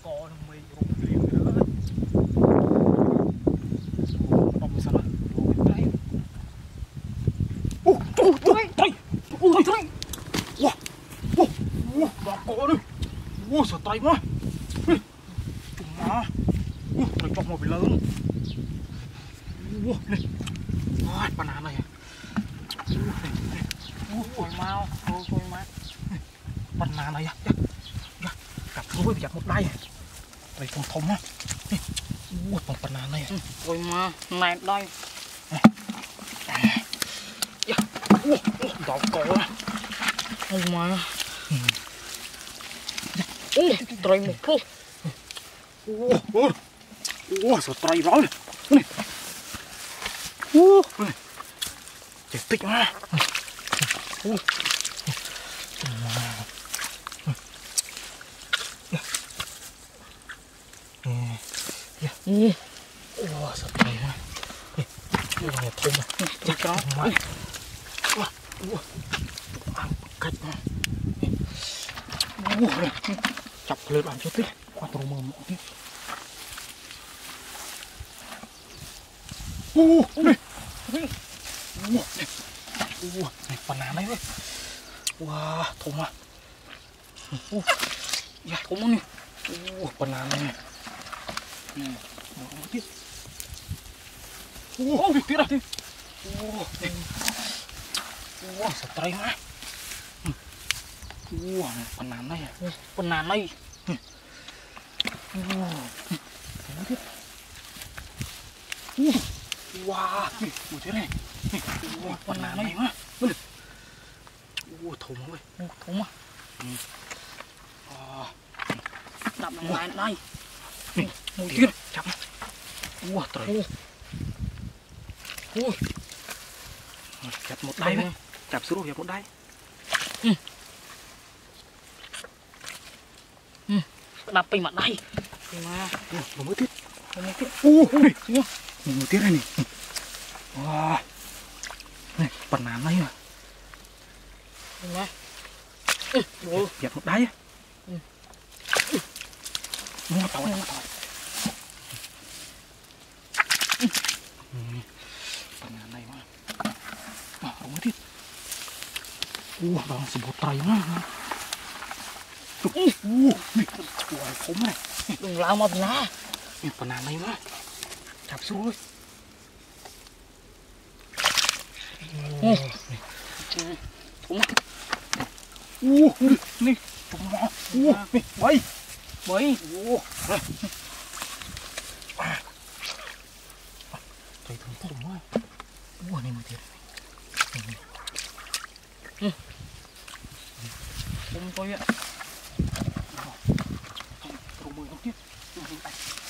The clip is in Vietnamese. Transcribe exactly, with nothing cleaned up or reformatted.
co nó mày rụng liền nữa ông sao đó đây ô trời trời trời ôi trời wow wow wow bà co đi wow sợ tay quá chúng má trời trong một bị lớn wow này ôi banana này ôi mau ôi ôi má banana này cặp với giặt một đai đây con thông á ui bằng banana này ôi mà này đây đỏ cổ ôi mà ui trời một lúc ui ui sao trời rói này ui chết tích mà ui ui ủa sao trời quá ui này thơm à chắc có ui ui ăn cách ui chọc lên làm cho tích qua tàu mờ mọ tiếp ui này ui ui này banana này ơi wow thơm à ui ya thơm này ui banana này một tiếp ô việc tiếp đây ô ô sao tay quá ô banana này banana này ô tiếp wow một thế này ô banana này quá ô thùng ơi thùng à đập lại đây một tiếp chậm ua trời ui chặt một đáy đấy chặt xuống rồi một đáy ừ. Ừ. Đập bên mặt đây mà một mới tiếp một mới tiếp u này một mới tiếp này này wow này banana này mà này ừ. Chặt một đáy ừ. Mua tỏi mua tỏi banana này mà à không biết ua bằng sập bột tay mà ua này ua khốn này đừng lao mà lá banana này mà chặt xuống rồi ua ua này ua này bay bay ua trời thơm thơm quá ua này mới thiệt ừ. Không tôi ạ không mười không tiếp